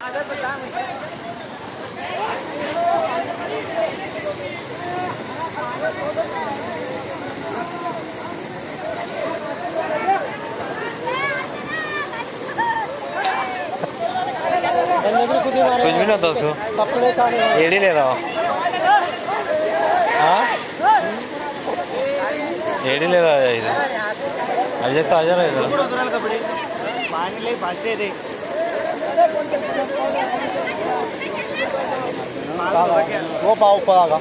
कुछ भी ना दोस्तों एड़ी ले रहा हूँ हाँ एड़ी ले रहा है इधर अजय तो आ जा रहा है इधर वो पाव ऊपर आगा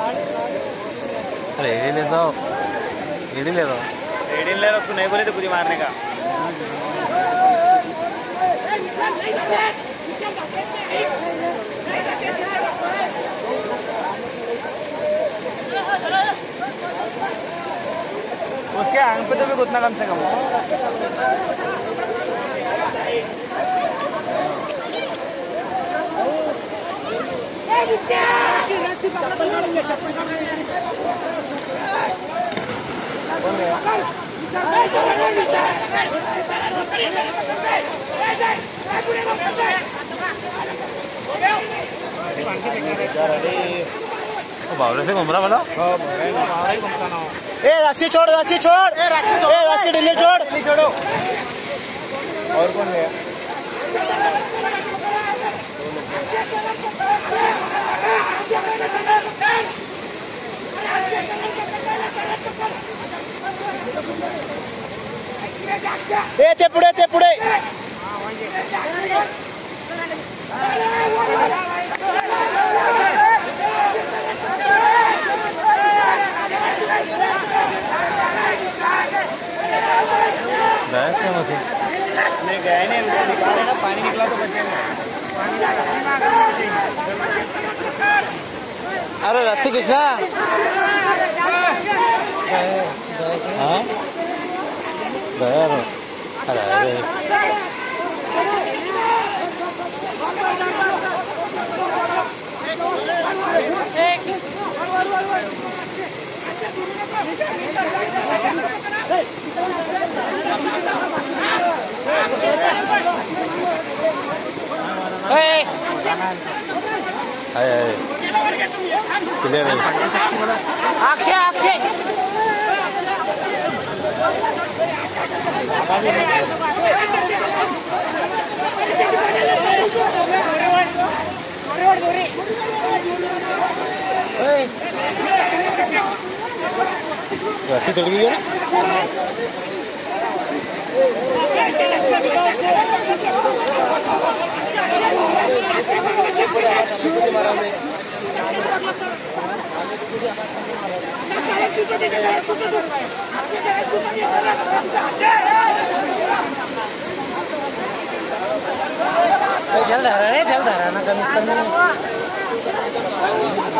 अरे एड़ी ले दो एड़ी ले दो एड़ी ले रहा उसको नहीं बोले तो कुछ मारने का उसके आंख पे तो भी उतना कम से कम बावले से घूम रहा वाला रस्सी छोड़ रस्सी ढीली छोड़ छोड़ो और कौन है ते पुढे नहीं गए नहीं निकाले ना पानी निकला तो बचे अरे रथी कृष्णा हाँ अरे अक्षय रस्सी चढ़ गई है जल्द आ रहा ना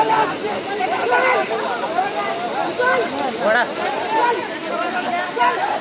कमी बड़ा